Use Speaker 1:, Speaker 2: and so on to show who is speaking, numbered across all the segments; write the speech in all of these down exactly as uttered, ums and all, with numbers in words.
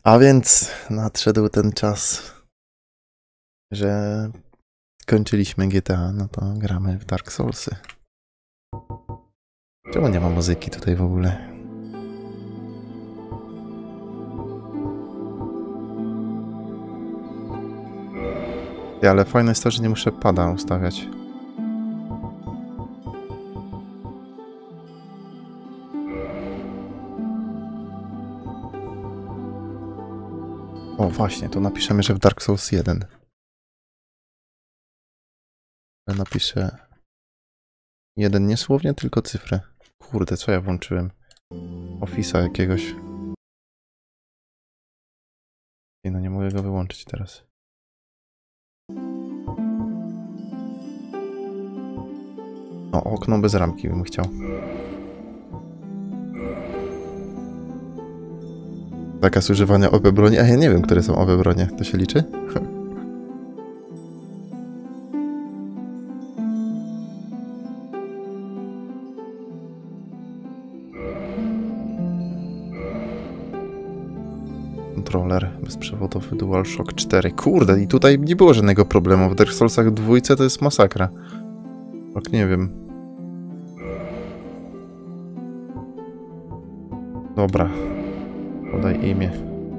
Speaker 1: A więc nadszedł ten czas, że kończyliśmy G T A, no to gramy w Dark Soulsy. Czemu nie ma muzyki tutaj w ogóle? Ja, ale fajne jest to, że nie muszę pada ustawiać. O właśnie, to napiszemy, że w Dark Souls jeden. Ja napiszę jeden niesłownie, tylko cyfrę. Kurde, co ja włączyłem? Office'a jakiegoś. Nie, no nie mogę go wyłączyć teraz. O, okno bez ramki bym chciał. Zakaz używania O P broni? A ja nie wiem, które są O P bronie. To się liczy? Kontroler bezprzewodowy DualShock cztery. Kurde, i tutaj nie było żadnego problemu. W Dark Soulsach dwójce to jest masakra. Tak nie wiem. Dobra. Podaj imię.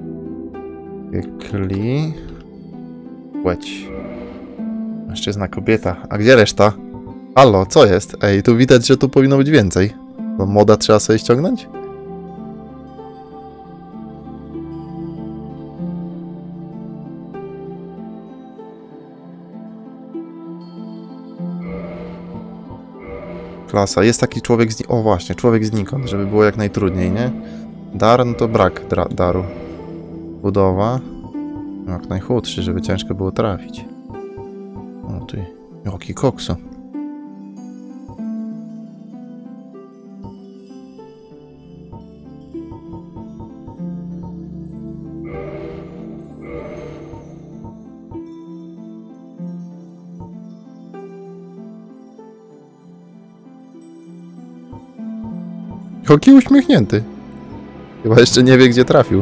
Speaker 1: Klikli. Płeć. Mężczyzna, kobieta. A gdzie reszta? Halo, co jest? Ej, tu widać, że tu powinno być więcej. To moda trzeba sobie ściągnąć? Klasa. Jest taki człowiek z... O właśnie, człowiek znikąd, żeby było jak najtrudniej, nie? Dar, no to brak daru. Budowa. Jak najchudszy, żeby ciężko było trafić. O ty, jaki koksu. Jaki uśmiechnięty. Chyba jeszcze nie wie, gdzie trafił.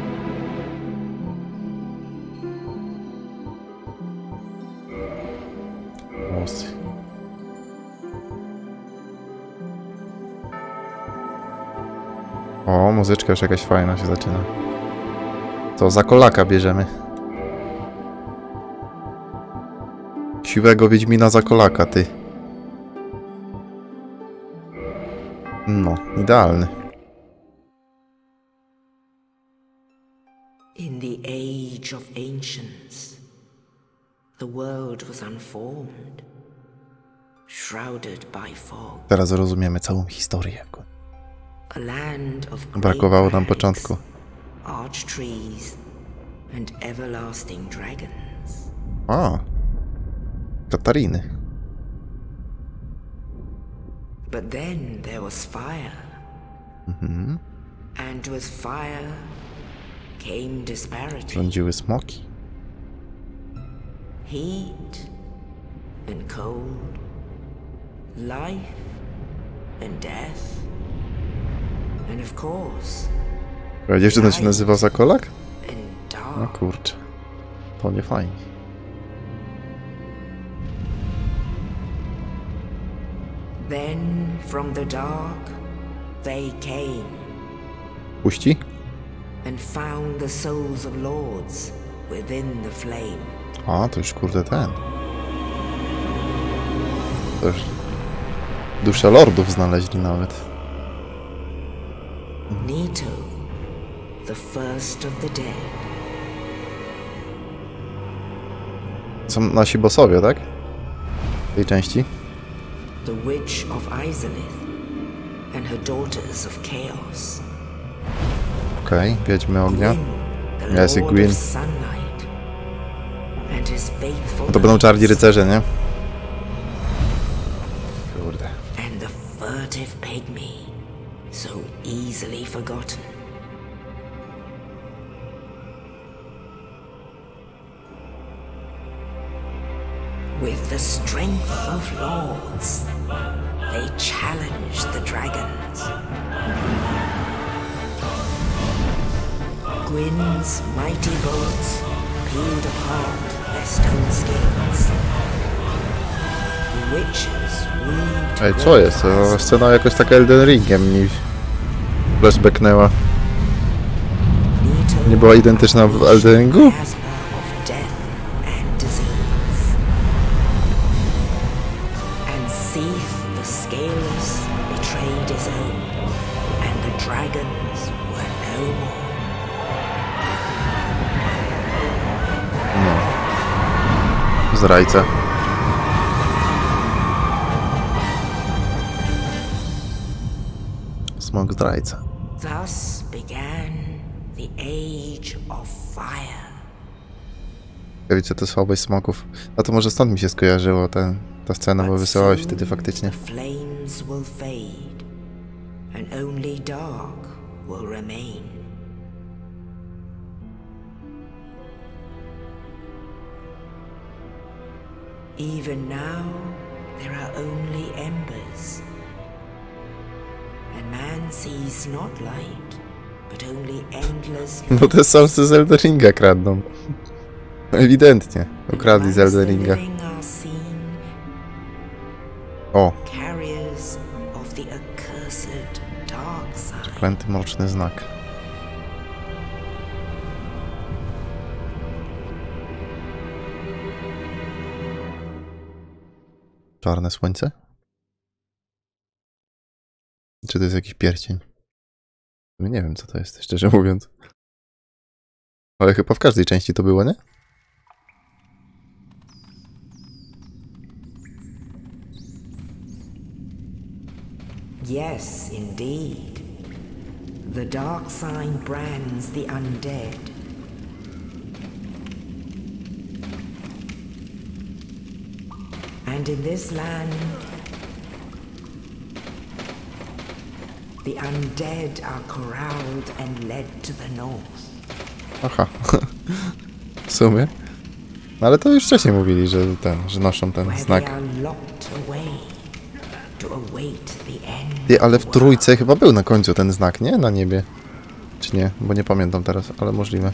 Speaker 1: O, muzyczka już jakaś fajna się zaczyna. To za kolaka bierzemy. Siwego Wiedźmina za kolaka, ty. No, idealny.
Speaker 2: In the age of ancients, the world was unformed, shrouded by fog.
Speaker 1: Teraz rozumiemy całą historię.
Speaker 2: A land of
Speaker 1: brakowało nam początku.
Speaker 2: Arch trees and everlasting dragons.
Speaker 1: A, Katariny.
Speaker 2: But then there was fire.
Speaker 1: Mhm.
Speaker 2: And with fire came disparity.
Speaker 1: Rządziły smoki.
Speaker 2: Heat and cold, life and death, and of course.
Speaker 1: A dziewczyna się nazywa Zakolak?
Speaker 2: And dark.
Speaker 1: No kurczę, to nie fajnie.
Speaker 2: Then from the dark they came.
Speaker 1: Puści?
Speaker 2: And found the souls of lords within the flame.
Speaker 1: A, to już kurde ten. To już dusze lordów znaleźli nawet.
Speaker 2: Nito, the first of the dead.
Speaker 1: Są nasi bossowie, tak? W tej części.
Speaker 2: The witch of Izalith and her daughters of chaos.
Speaker 1: Okej, okay, wiedźmy ognia.
Speaker 2: Gwyn,
Speaker 1: Ja jest i Gwyn. No to będą czarni rycerze, nie? Kurde.
Speaker 2: And the furtive pygmy, so easily forgotten. With the strength of lords, they challenged the dragons. Gwyn's mighty bullets peeled apart their stone scales. The witches weaved
Speaker 1: Ej, co jest? To scena jakoś taka Elden Ringiem mi flashbacknęła. Nie była identyczna w Elden Ringu? Zdrajca. Smok zdrajca.
Speaker 2: Thus began the age of fire.
Speaker 1: Wiecie, to słabość smoków. A to może stąd mi się skojarzyło ten, ta scena, bo wysyłałeś wtedy faktycznie.
Speaker 2: The flames will fade, and only dark will remain. Even now, there are only embers, and man sees not light, but only endless.
Speaker 1: No te source z Elden Ringa kradną. Ewidentnie. Ukradli z Elden Ringa. O!
Speaker 2: Carriers of the accursed dark side.
Speaker 1: Przeklęty mroczny znak. Czarne słońce? Czy to jest jakiś pierścień? Nie wiem, co to jest, szczerze mówiąc. Ale chyba w każdej części to było, nie?
Speaker 2: Yes, indeed. The dark sign brands the undead. And in this land, the undead are corralled and led to the north.
Speaker 1: Aha. W sumie. No ale to już wcześniej mówili, że ten, że noszą ten znak. Ty, ale w trójce chyba był na końcu ten znak, nie? Na niebie. Czy nie? Bo nie pamiętam teraz, ale możliwe.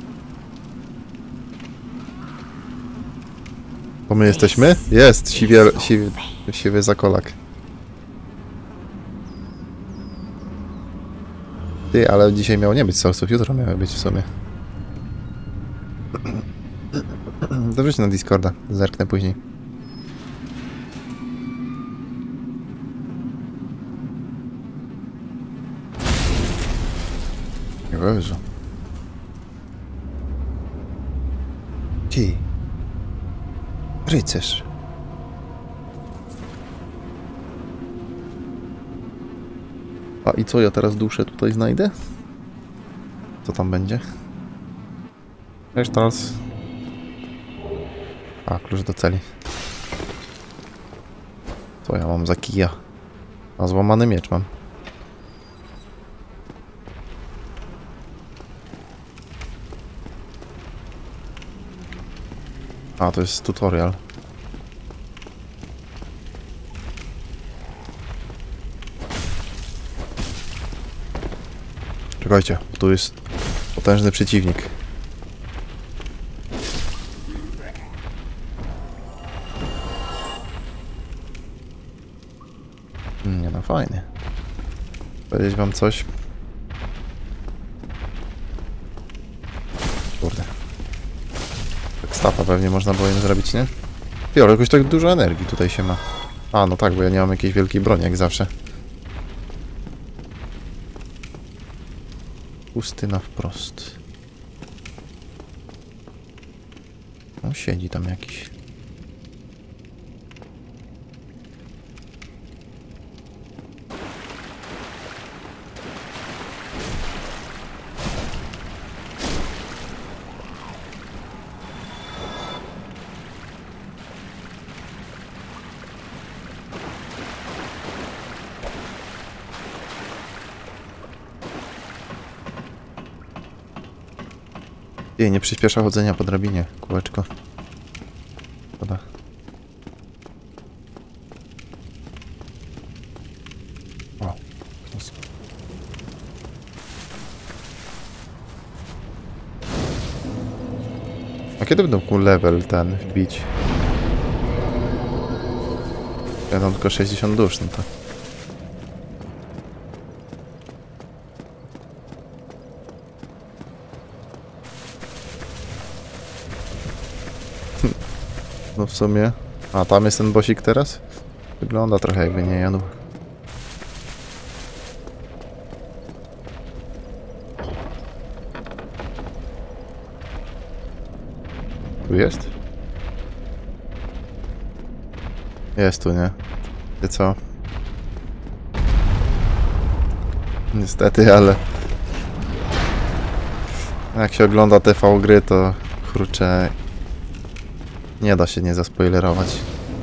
Speaker 1: Bo my jesteśmy? Jest! Siwier, siwy, siwy zakolak. Ty, ale dzisiaj miało nie być source'ów, jutro miały być w sumie. To wróć na Discorda, zerknę później. Jezu. Ty. Rycerz. A i co ja teraz duszę tutaj znajdę? Co tam będzie? Resztals. A, klucz do celi. Co ja mam za kija? A złamany miecz mam. A, to jest tutorial. Czekajcie, tu jest potężny przeciwnik. Nie no, fajnie. Powiedzieć wam coś? Kurde. Tak stapa pewnie można było im zrobić, nie? Ty, ale jakoś tak dużo energii tutaj się ma. A, no tak, bo ja nie mam jakiejś wielkiej broni, jak zawsze. Pustyna wprost. No, siedzi tam jakiś. Jej, nie przyspiesza chodzenia po drabinie, kółeczko. Szkoda. O, kiedy będę mógł level ten wbić? Ja mam tylko sześćdziesiąt dusz, no to... No w sumie... A, tam jest ten bossik teraz? Wygląda trochę jakby nie jadł. Tu jest? Jest tu, nie? Ty co? Niestety, ale... Jak się ogląda T V gry, to kurczę... Nie da się nie zaspoilerować.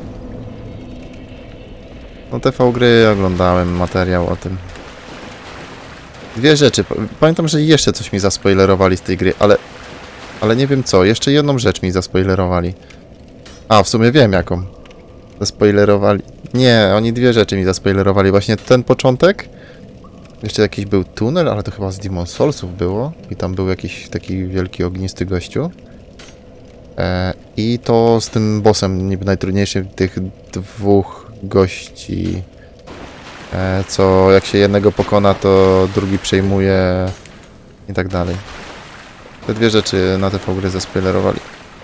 Speaker 1: No T V gry oglądałem, materiał o tym. Dwie rzeczy. Pamiętam, że jeszcze coś mi zaspoilerowali z tej gry, ale... Ale nie wiem co. Jeszcze jedną rzecz mi zaspoilerowali. A, w sumie wiem jaką. Zaspoilerowali... Nie, oni dwie rzeczy mi zaspoilerowali. Właśnie ten początek. Jeszcze jakiś był tunel, ale to chyba z Demon Soulsów było. I tam był jakiś taki wielki ognisty gościu. E, I to z tym bossem niby najtrudniejszym tych dwóch gości. E, co jak się jednego pokona, to drugi przejmuje. I tak dalej. Te dwie rzeczy na T V gry zaspoilerowali.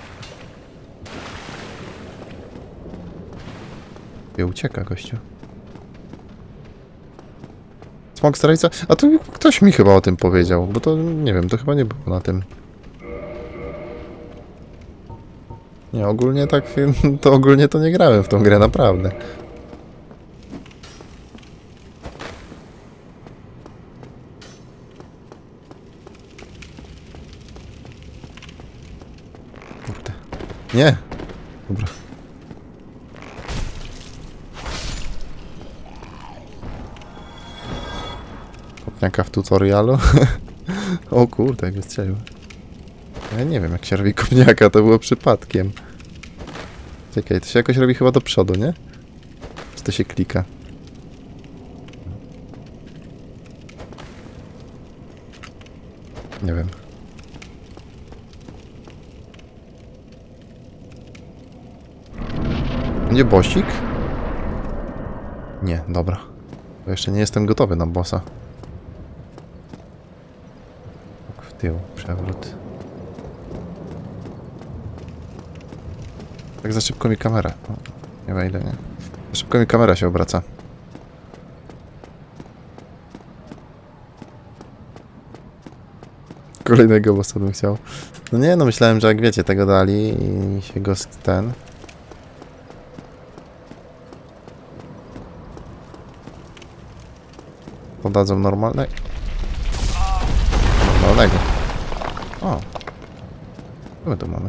Speaker 1: I ucieka gościu. Smok Strajca? A to ktoś mi chyba o tym powiedział, bo to nie wiem, to chyba nie było na tym. Nie, ogólnie tak, to ogólnie to nie grałem w tą grę, naprawdę. Kurde. Nie! Dobra. Kopniaka w tutorialu? O kurde, jak wystrzelił. Ja nie wiem, jak się robi kopniaka, to było przypadkiem. Czekaj, to się jakoś robi chyba do przodu, nie? Czy to się klika? Nie wiem. Nie bossik? Nie, dobra. Bo jeszcze nie jestem gotowy na bossa. W tył, przewrót. Tak za szybko mi kamera. O, nie wejdę, nie? Za szybko mi kamera się obraca. Kolejnego bossa bym chciał. No nie, no myślałem, że jak wiecie, tego dali i się go ten... Podadzą normalne... Normalnego. O. Co my tu mamy?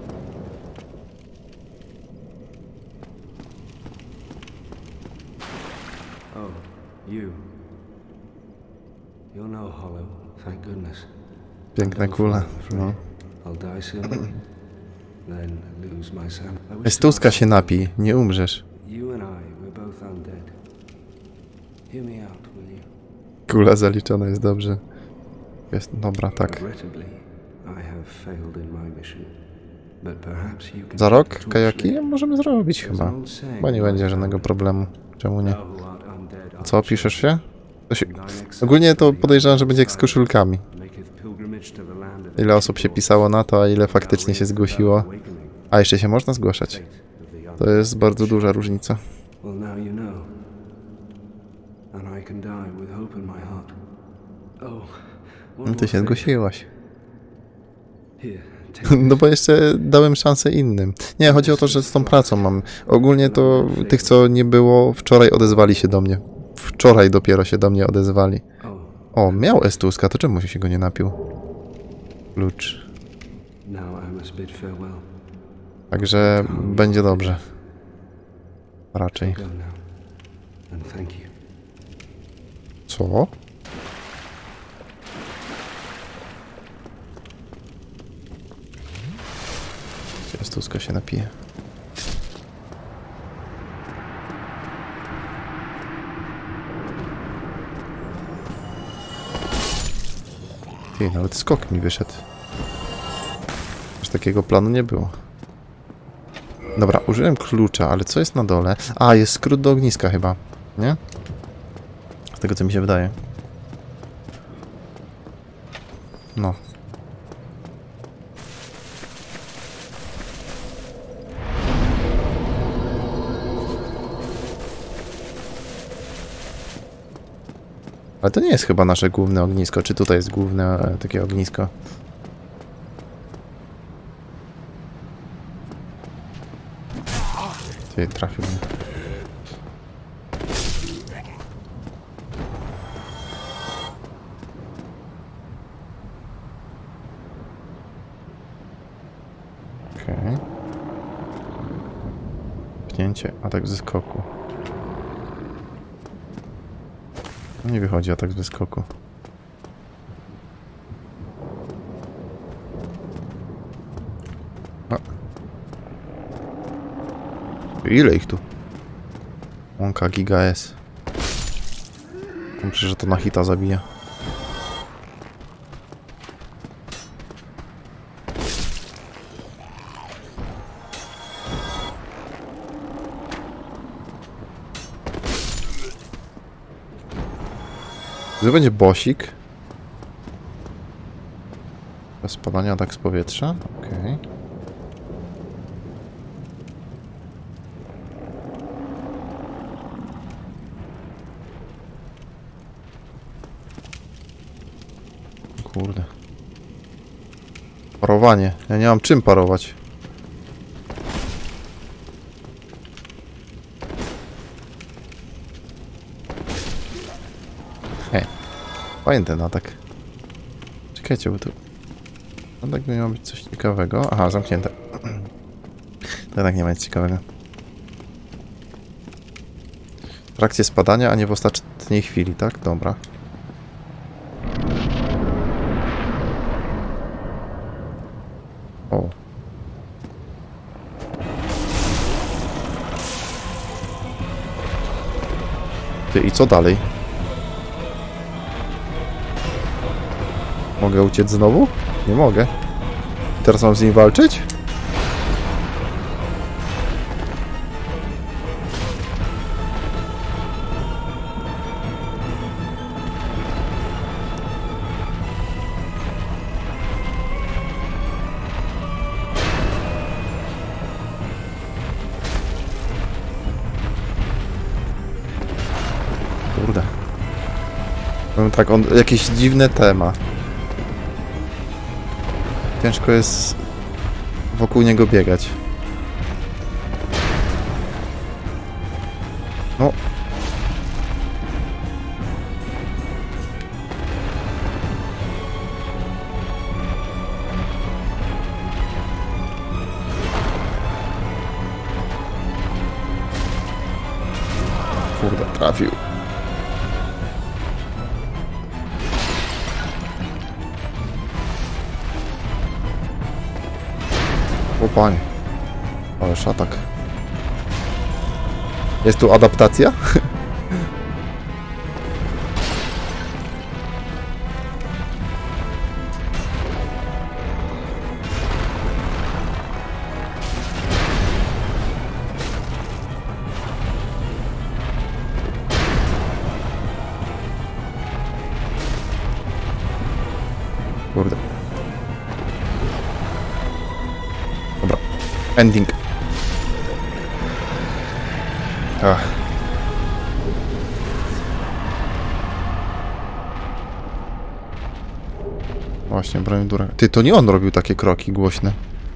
Speaker 3: Oh, you. You're no hollow, thank goodness.
Speaker 1: Piękna kula. No.
Speaker 3: I'll die soon, then lose my sanity.
Speaker 1: Estuska się napij, nie umrzesz.
Speaker 3: You and I, we're both undead. Hear me out, will you?
Speaker 1: Kula zaliczona jest dobrze. Jest, dobra, tak.
Speaker 3: Regrettably, I have failed in my mission. But perhaps you can...
Speaker 1: Za rok kajaki możemy zrobić chyba. Chyba nie będzie żadnego problemu. Czemu nie? Co, piszesz się? To się... Ogólnie to podejrzewam, że będzie jak z koszulkami. Ile osób się pisało na to, a ile faktycznie się zgłosiło. A jeszcze się można zgłaszać. To jest bardzo duża różnica. No ty się zgłosiłaś. No bo jeszcze dałem szansę innym. Nie, chodzi o to, że z tą pracą mam. Ogólnie to tych, co nie było, wczoraj odezwali się do mnie. Wczoraj dopiero się do mnie odezwali. O, miał Estuska, to czemu się go nie napił? Klucz. Także będzie dobrze. Raczej. Co? Estuska się napije. Ty, nawet skok mi wyszedł. takiego planu nie było. Dobra, użyłem klucza, ale co jest na dole? A, jest skrót do ogniska chyba, nie? Z tego co mi się wydaje. No. Ale to nie jest chyba nasze główne ognisko. Czy tutaj jest główne e, takie ognisko? Ty, trafił mnie. Okej. Pchnięcie, atak ze skoku. Nie wychodzi atak z wyskoku. A. Ile ich tu? Łąka Giga S. Myślę, że to na hita zabija. To będzie bosik. Bez spadania, atak z powietrza. Okej. Okay. Kurde. Parowanie. Ja nie mam czym parować. Hej. Fajny ten atak. Czekajcie, bo tu... Atak by miał być coś ciekawego. Aha, zamknięte. To jednak nie ma nic ciekawego. W trakcie spadania, a nie w ostatniej chwili, tak? Dobra. O. Ty, i co dalej? Mogę uciec znowu? Nie mogę. Teraz mam z nim walczyć? Kurde. Powiem tak, on jakieś dziwne tema. Ciężko jest wokół niego biegać. No. Kurde, trafił. O panie. Ale szatak. Jest tu adaptacja? Kurde. Dobra. Ending. Ach. Właśnie, broń dura. Ty, to nie on robił takie kroki głośne.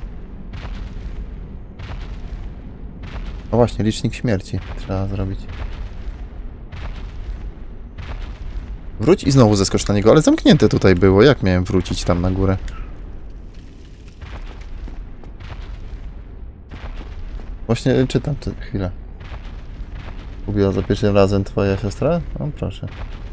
Speaker 1: No właśnie, licznik śmierci trzeba zrobić. Wróć i znowu zeskocz na niego, ale zamknięte tutaj było. Jak miałem wrócić tam na górę? Właśnie czytam tę chwilę. Ubiła za pierwszym razem twoja siostra? No proszę.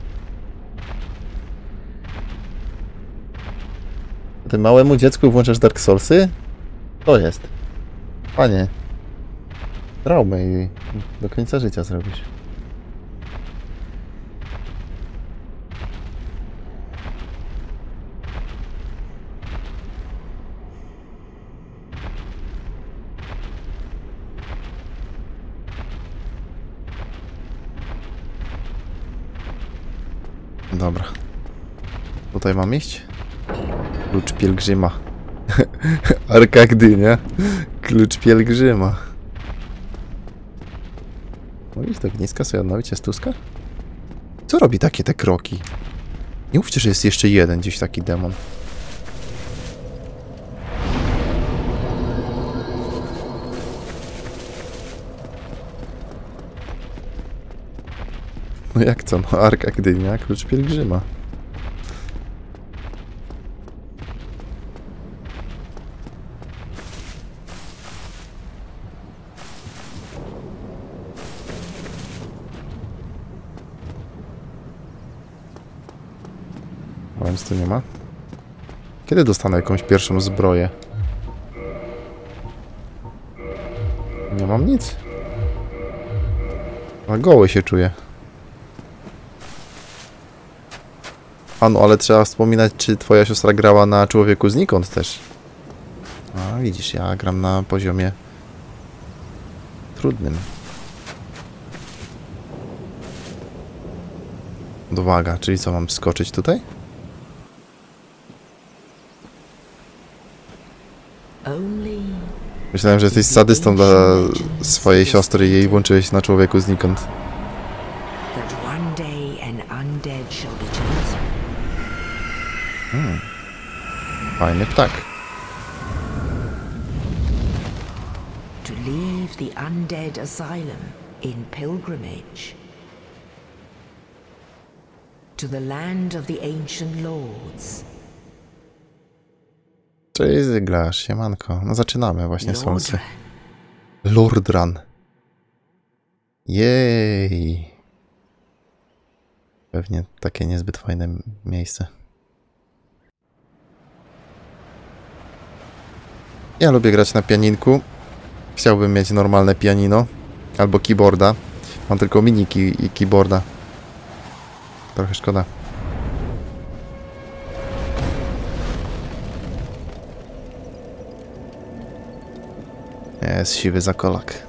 Speaker 1: Ty małemu dziecku włączasz Dark Soulsy? To jest. Panie. Traumę i do końca życia zrobisz. Dobra. Tutaj mam iść? Klucz pielgrzyma. Arka Gdynia. Klucz pielgrzyma. Mogę iść do ogniska sobie odnowić Estuska? Co robi takie te kroki? Nie mówcie, że jest jeszcze jeden gdzieś taki demon. No jak co? No Arka Gdynia, klucz pielgrzyma. A więc tu nie ma. Kiedy dostanę jakąś pierwszą zbroję? Nie mam nic. A goły się czuję. A no, ale trzeba wspominać, czy twoja siostra grała na Człowieku Znikąd też. A widzisz, ja gram na poziomie trudnym. Uwaga, czyli co, mam skoczyć tutaj? Myślałem, że jesteś sadystą dla swojej siostry i jej włączyłeś na Człowieku Znikąd. Hmm. Fajny ptak.
Speaker 2: To leave the undead asylum in pilgrimage to the land of the ancient lords.
Speaker 1: Cześć Zyglarz, siemanko. No zaczynamy właśnie słońce. Lordran. Jej. Pewnie takie niezbyt fajne miejsce. Ja lubię grać na pianinku. Chciałbym mieć normalne pianino. Albo keyboarda. Mam tylko miniki i keyboarda. Trochę szkoda. Jest siwy zakolak.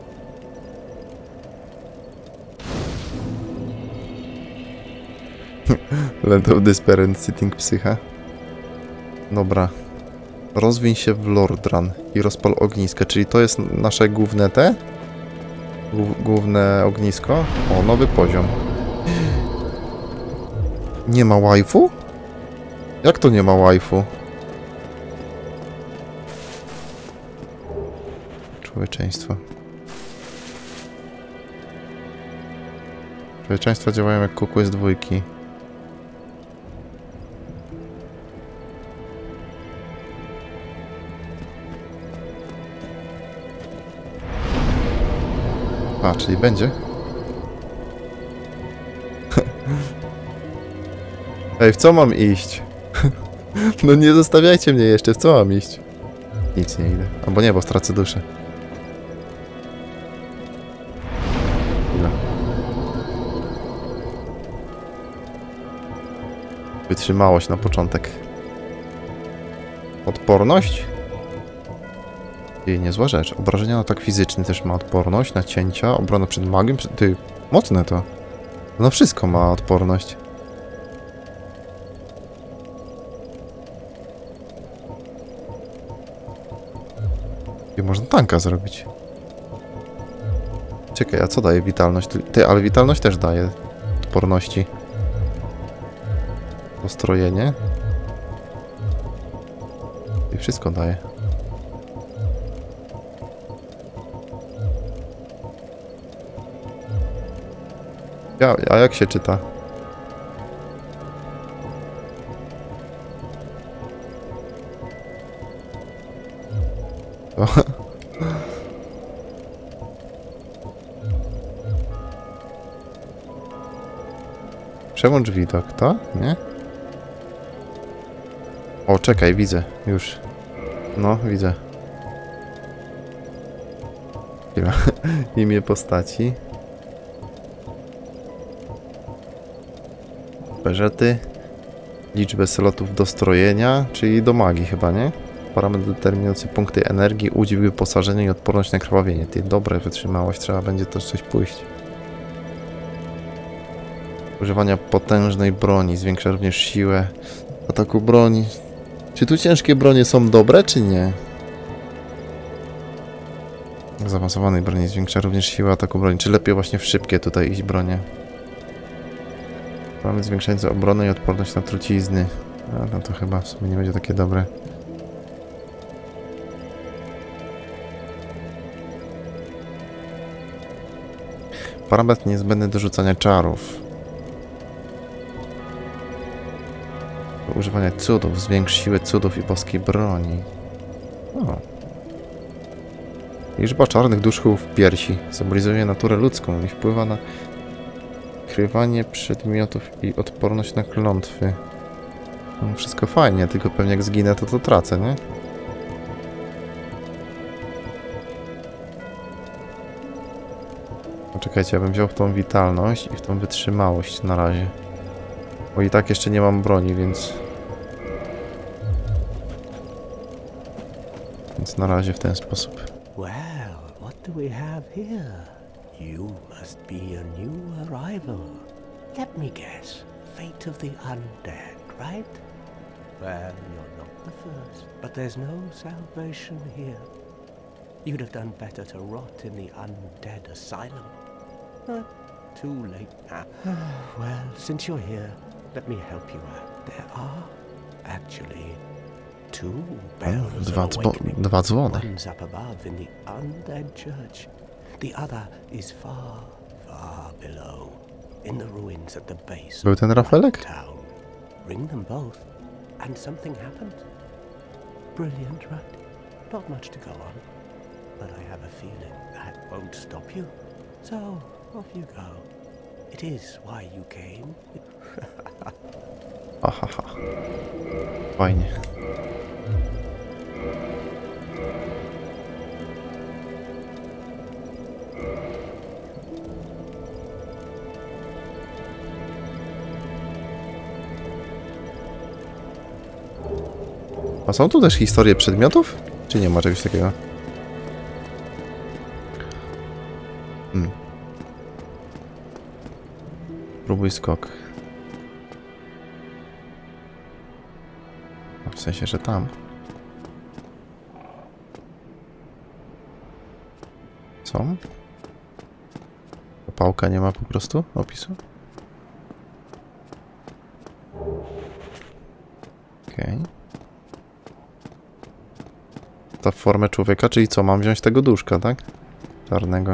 Speaker 1: Land of Despair and Sitting Psycha. Dobra. Rozwiń się w Lordran i rozpal ognisko, czyli to jest nasze główne te? Głów, główne ognisko? O, nowy poziom. Nie ma waifu? Jak to nie ma waifu? Człowieczeństwo. Człowieczeństwa działają jak kukły z dwójki. A, czyli będzie? Ej, w co mam iść? No nie zostawiajcie mnie jeszcze, w co mam iść? Nic nie idę. Albo nie, bo stracę duszę. Chwila. Wytrzymałość na początek. Odporność? I niezła rzecz. Obrażenia na atak fizyczny też ma odporność, na cięcia, obrona przed magiem. Przed... Ty, mocne to. No wszystko ma odporność. I można tanka zrobić. Czekaj, a co daje witalność? Ty, ale witalność też daje odporności. Ostrojenie. I wszystko daje. Ja, a jak się czyta? O. Przełącz widok, to? Nie? O, czekaj, widzę. Już. No, widzę. Chwila. Imię postaci. Beżety. Liczbę slotów do strojenia, czyli do magii chyba, nie? Parametr determinujący punkty energii, udźwig wyposażenia i odporność na krwawienie. Ty, dobre wytrzymałość, trzeba będzie też coś pójść. Używania potężnej broni zwiększa również siłę ataku broni. Czy tu ciężkie bronie są dobre, czy nie? Zaawansowanej broni zwiększa również siłę ataku broni. Czy lepiej właśnie w szybkie tutaj iść bronie? Mamy zwiększające obronę i odporność na trucizny. A, no to chyba w sumie nie będzie takie dobre. Parametr niezbędny do rzucania czarów. Do używania cudów. Zwiększ siłę cudów i boskiej broni. O. Liczba czarnych duszków w piersi symbolizuje naturę ludzką i wpływa na krywanie przedmiotów i odporność na klątwy. No, wszystko fajnie, tylko pewnie jak zginę, to to tracę, nie? Poczekajcie, ja bym wziął w tą witalność i w tą wytrzymałość na razie. Bo i tak jeszcze nie mam broni, więc... Więc na razie w ten sposób.
Speaker 4: Well, what do we have here? You must be a new arrival. Let me guess. Fate of the undead, right? Well, you're not the first, but there's no salvation here. You'd have done better to rot in the undead asylum. But too late now. Well, since you're here, let me help you out. There are actually two bells
Speaker 1: Dwa,
Speaker 4: of
Speaker 1: dzwo
Speaker 4: awakening.
Speaker 1: dwa dzwony.
Speaker 4: One's up above in the undead church. The other is far, far below, in the ruins at the base
Speaker 1: Był
Speaker 4: of
Speaker 1: ten Rafelek?
Speaker 4: White Town. Ring them both, and something happens. Brilliant, right? Not much to go on, but I have a feeling that won't stop you. So, off you go. It is why you came.
Speaker 1: Ahaha. Fajnie. A są tu też historie przedmiotów? Czy nie ma czegoś takiego? Hmm. Próbuj skok. W sensie, że tam. Co? Pałka nie ma po prostu opisu? Okej. Okay. Ta w formę człowieka, czyli co? Mam wziąć tego duszka, tak? Czarnego.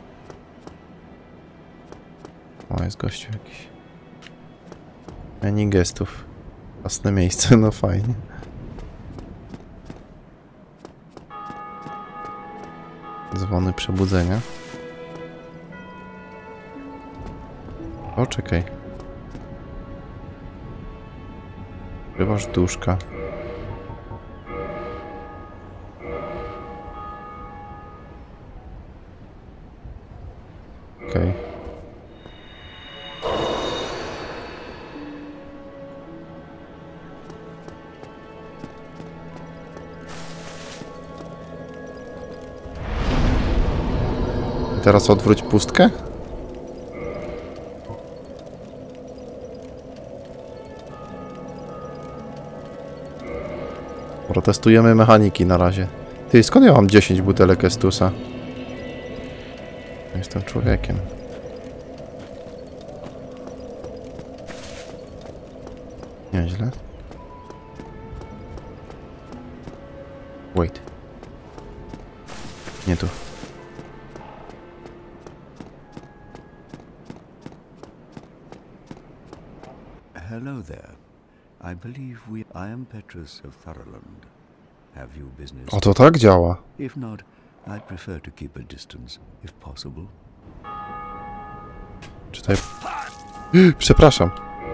Speaker 1: O, jest gościu jakiś. Menu gestów. Własne miejsce, no fajnie. Dzwony przebudzenia. O, czekaj. Używasz duszka. Okej. Okay. Teraz odwróć pustkę? Protestujemy mechaniki na razie. Ty, skąd ja mam dziesięć butelek Estusa? Jestem człowiekiem. Nieźle. Wait. Nie tu.
Speaker 5: Hello there. I believe we... I am Petrus of Thoroland. Have you business?
Speaker 1: O, to tak działa.
Speaker 5: If not, I'd prefer to keep a distance, if possible.
Speaker 1: Czytaj... Przepraszam.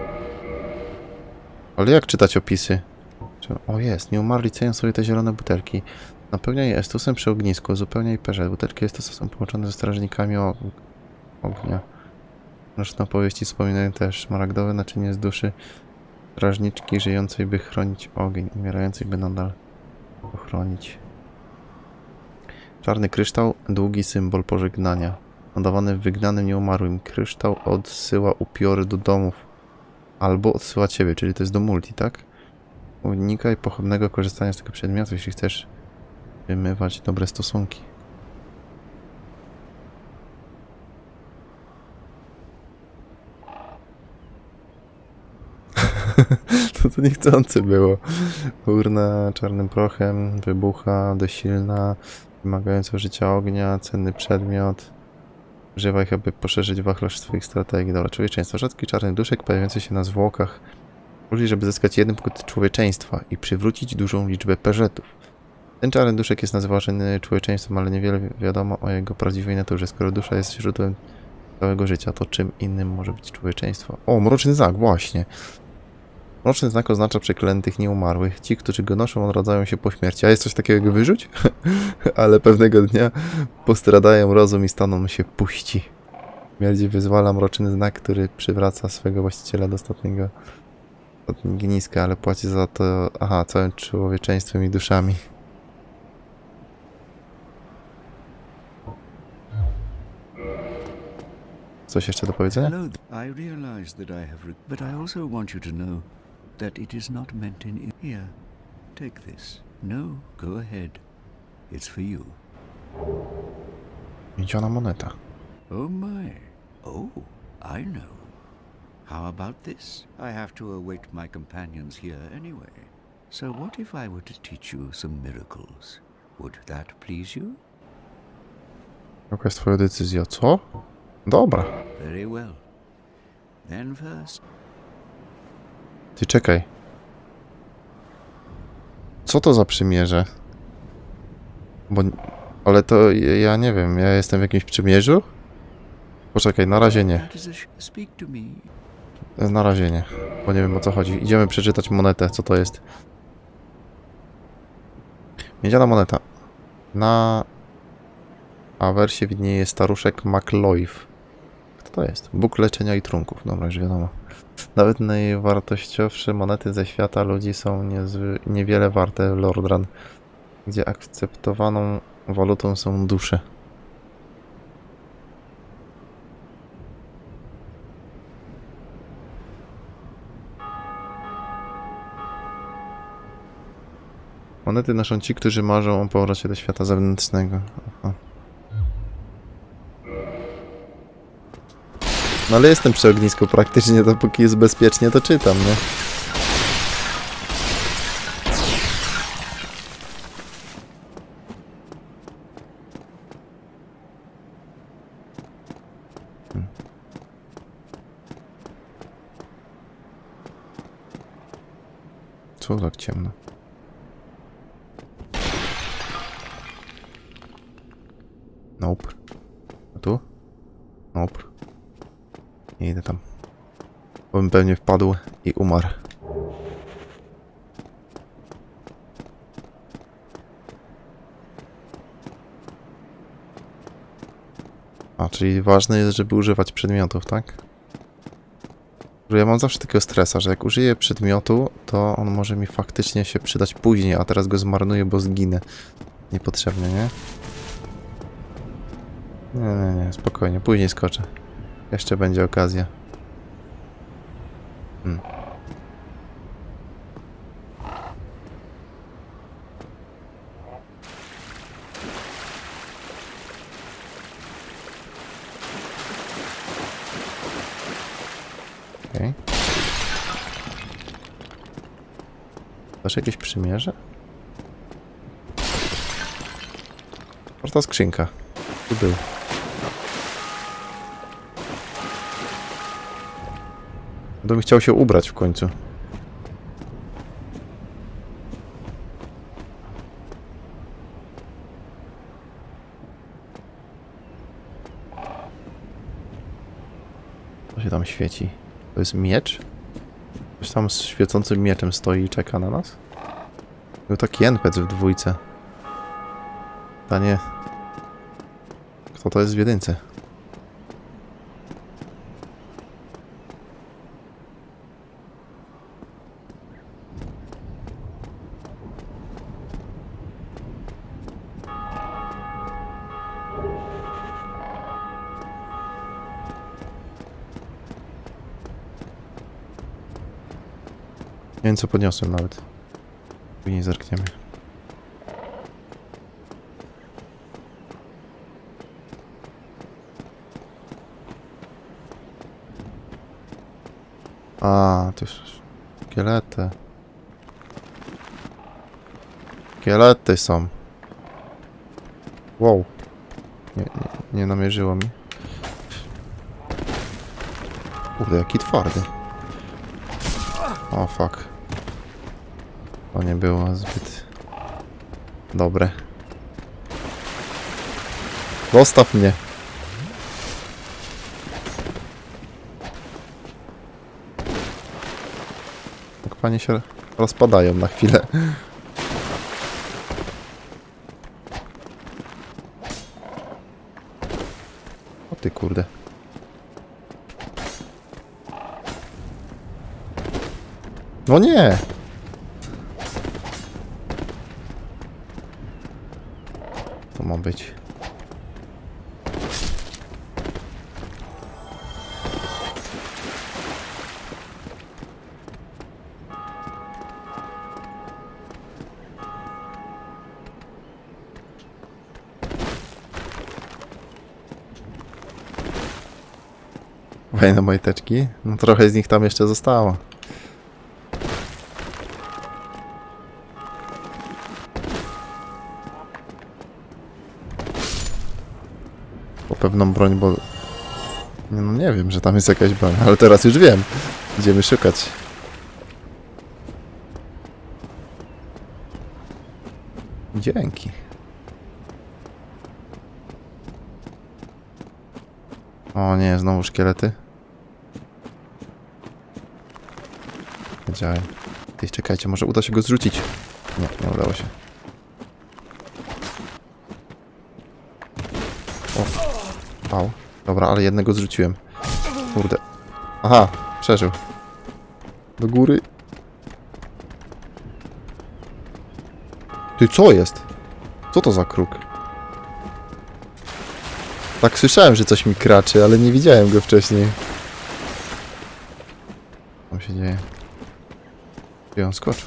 Speaker 1: Ale jak czytać opisy? O, jest. Nie umarli cenią sobie te zielone butelki. Napełniaj je estusem przy ognisku. Uzupełniaj perze. Butelki estusa są połączone ze strażnikami o... ognia. Zresztą opowieści wspominają też szmaragdowe naczynie z duszy strażniczki żyjącej, by chronić ogień, umierającej, by nadal ochronić. Czarny kryształ, długi symbol pożegnania. nadawany wygnanym nieumarłym. Kryształ odsyła upiory do domów. Albo odsyła ciebie, czyli to jest do multi, tak? Unikaj pochopnego korzystania z tego przedmiotu, jeśli chcesz wymywać dobre stosunki. To to niechcący było. Urna czarnym prochem, wybucha, dość silna, wymagająca życia ognia, cenny przedmiot. Używaj ich, aby poszerzyć wachlarz swoich strategii. Dobra, człowieczeństwo. Rzadki czarny duszek pojawiający się na zwłokach. Użyj, żeby zyskać jeden punkt człowieczeństwa i przywrócić dużą liczbę peżetów. Ten czarny duszek jest nazywany człowieczeństwem, ale niewiele wiadomo o jego prawdziwej naturze. Skoro dusza jest źródłem całego życia, to czym innym może być człowieczeństwo? O, mroczny znak, właśnie. Mroczny znak oznacza przeklętych nieumarłych. Ci, którzy go noszą, odradzają się po śmierci. A jest coś takiego jak wyrzuć? Ale pewnego dnia postradają rozum i staną się puści. Śmierć wyzwala mroczny znak, który przywraca swego właściciela do ostatniego ogniska, ale płaci za to, aha, całym człowieczeństwem i duszami. Coś jeszcze do powiedzenia?
Speaker 5: Hello. I realize that I have, re but I also want you to know that it is not meant in. Here, take this. No, go ahead. It's for you.
Speaker 1: Miedziana moneta.
Speaker 5: Oh my. Oh, I know. How about this? I have to await my companions here anyway. So what if I were to teach you some miracles? Would that please you?
Speaker 1: Jaka jest twoja decyzja? Co? Dobra.
Speaker 5: Very well. Then first.
Speaker 1: Ty czekaj. Co to za przymierze? Bo... Ale to ja nie wiem, ja jestem w jakimś przymierzu? Poczekaj, na razie nie.
Speaker 5: That is a sh- speak to me.
Speaker 1: Na razie nie, bo nie wiem o co chodzi. Idziemy przeczytać monetę, co to jest. Miedziana moneta. Na awersie widnieje staruszek MacLoif. Kto to jest? Bóg leczenia i trunków. Dobra, już wiadomo. Nawet najwartościowsze monety ze świata ludzi są niezwy... niewiele warte w Lordran, gdzie akceptowaną walutą są dusze. Monety noszą ci, którzy marzą o powrocie do świata zewnętrznego. Aha. No ale jestem przy ognisku praktycznie, dopóki jest bezpiecznie, to czytam, nie? Hmm. Co tak ciemno? Nope. A tu? Nope. Nie idę tam. Bo bym pewnie wpadł i umarł. A, czyli ważne jest, żeby używać przedmiotów, tak? Że ja mam zawsze takiego stresa, że jak użyję przedmiotu, to on może mi faktycznie się przydać później, a teraz go zmarnuję, bo zginę. Niepotrzebnie, nie? Nie, nie, nie, spokojnie, później skoczę. Jeszcze będzie okazja. Hmm. Okej. Okay. Dasz jakieś przymierze? Może ta skrzynka. Tu był. Bym chciał się ubrać w końcu. Co się tam świeci? To jest miecz? Ktoś tam z świecącym mieczem stoi i czeka na nas? Był taki N P C w dwójce. Pytanie... Kto to jest w jedynce? wiem co podniosłem nawet. Później zerkniemy. A, to już szkielety. Szkielety są. Wow. Nie, nie, nie namierzyło mi. Kurde, jaki twardy. O, fuck. To nie było zbyt dobre. Zostaw mnie. Tak fajnie się rozpadają na chwilę. O ty kurde. No nie! To ma być. Fajne majteczki. No trochę z nich tam jeszcze zostało. Po pewną broń, bo... No nie wiem, że tam jest jakaś broń, ale teraz już wiem. Idziemy szukać. Dzięki. O nie, znowu szkielety. Wiedziałem. Ty, czekajcie, może uda się go zrzucić. Nie, nie udało się. O. Au. Dobra, ale jednego zrzuciłem. Kurde. Aha, przeżył. Do góry. Ty, co jest? Co to za kruk? Tak słyszałem, że coś mi kraczy, ale nie widziałem go wcześniej. Co tam się dzieje? Gdzie on skoczył?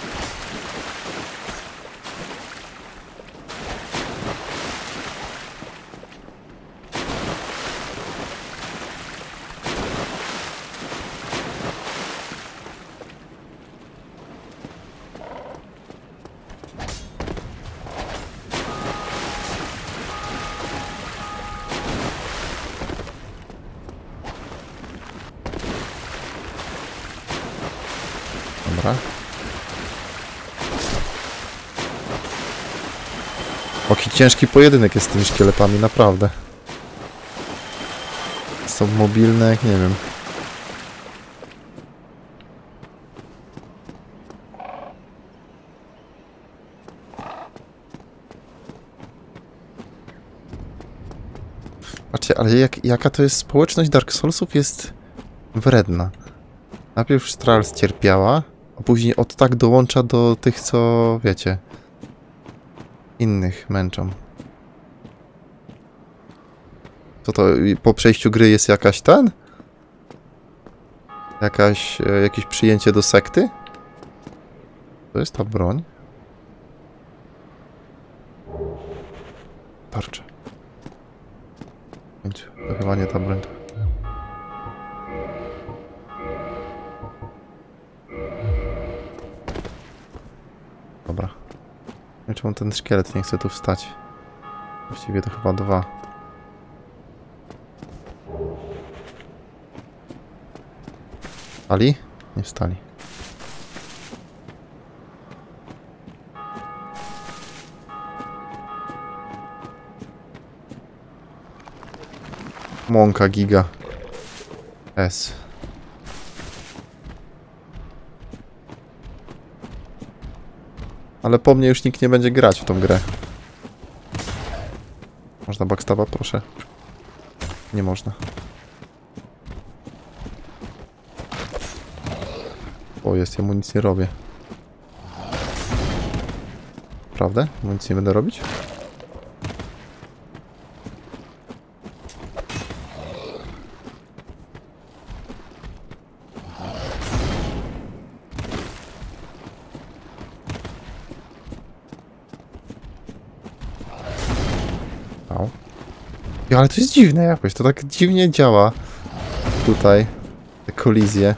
Speaker 1: Dobra. Jaki ciężki pojedynek jest z tymi szkieletami, naprawdę. Są mobilne, jak nie wiem. Patrzcie, ale jak, jaka to jest społeczność Dark Soulsów jest wredna. Najpierw Strahls cierpiała, a później od tak dołącza do tych, co wiecie, innych męczą. Co to, po przejściu gry jest jakaś ten? Jakaś, e, jakieś przyjęcie do sekty? To jest ta broń. Tarcza. Więc to chyba nie ta broń. Dobra. Nie wiem, czemu ten szkielet nie chce tu wstać. Właściwie to chyba dwa. Wstali? Nie wstali. Mąka giga. S. Ale po mnie już nikt nie będzie grać w tą grę. Można backstaba, proszę? Nie można. O, jest, ja mu nic nie robię. Prawda? Mu nic nie będę robić? Ja, ale to jest dziwne jakoś, to tak dziwnie działa tutaj, te kolizje.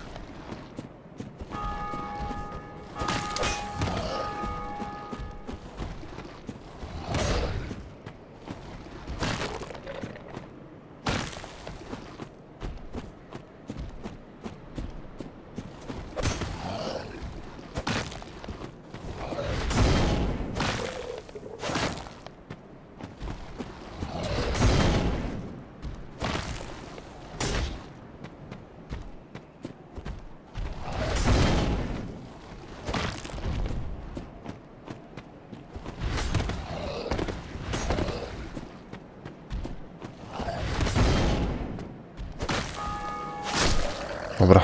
Speaker 1: Dobra.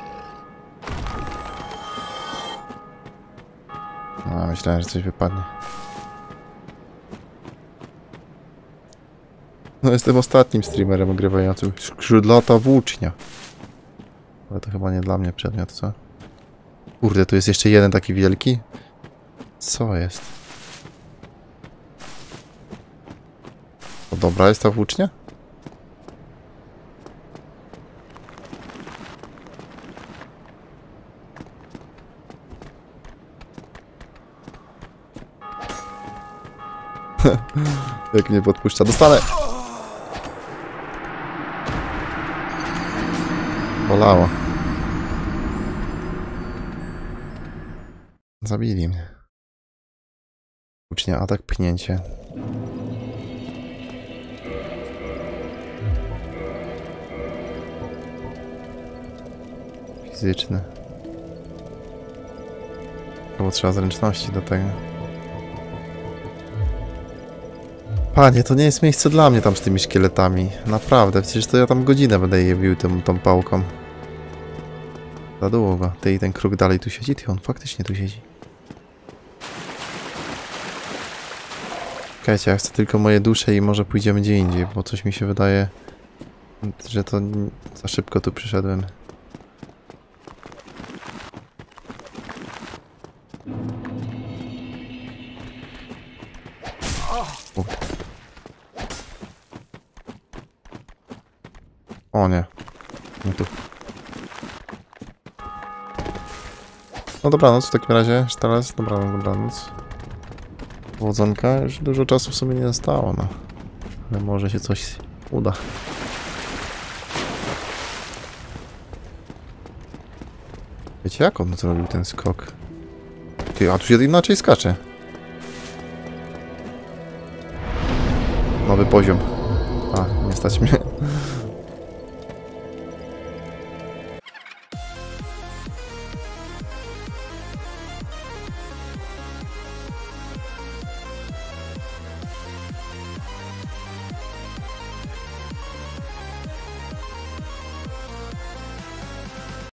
Speaker 1: No, myślałem, że coś wypadnie. No, jestem ostatnim streamerem ogrywającym skrzydlata włócznia. Ale to chyba nie dla mnie przedmiot, co? Kurde, tu jest jeszcze jeden taki wielki? Co jest? To dobra jest ta włócznia? Jak mnie podpuszcza. Dostanę! Bolało. Zabili mnie. Ucznia, atak, pchnięcie. Fizyczny. Albo trzeba zręczności do tego. Panie, to nie jest miejsce dla mnie tam z tymi szkieletami. Naprawdę, przecież to ja tam godzinę będę je bił tą, tą pałką. Za długo. Ty i ten kruk dalej tu siedzi? Ty, on faktycznie tu siedzi. Czekajcie, ja chcę tylko moje dusze i może pójdziemy gdzie indziej, bo coś mi się wydaje, że to za szybko tu przyszedłem. O nie. Nie tu. No dobranoc w takim razie. Teraz dobranoc, dobranoc. Wodzonka już dużo czasu w sumie nie zostało, no. Ale może się coś uda. Wiecie jak on zrobił ten skok? Ty, a tu się inaczej skacze. Nowy poziom. A, nie stać mnie.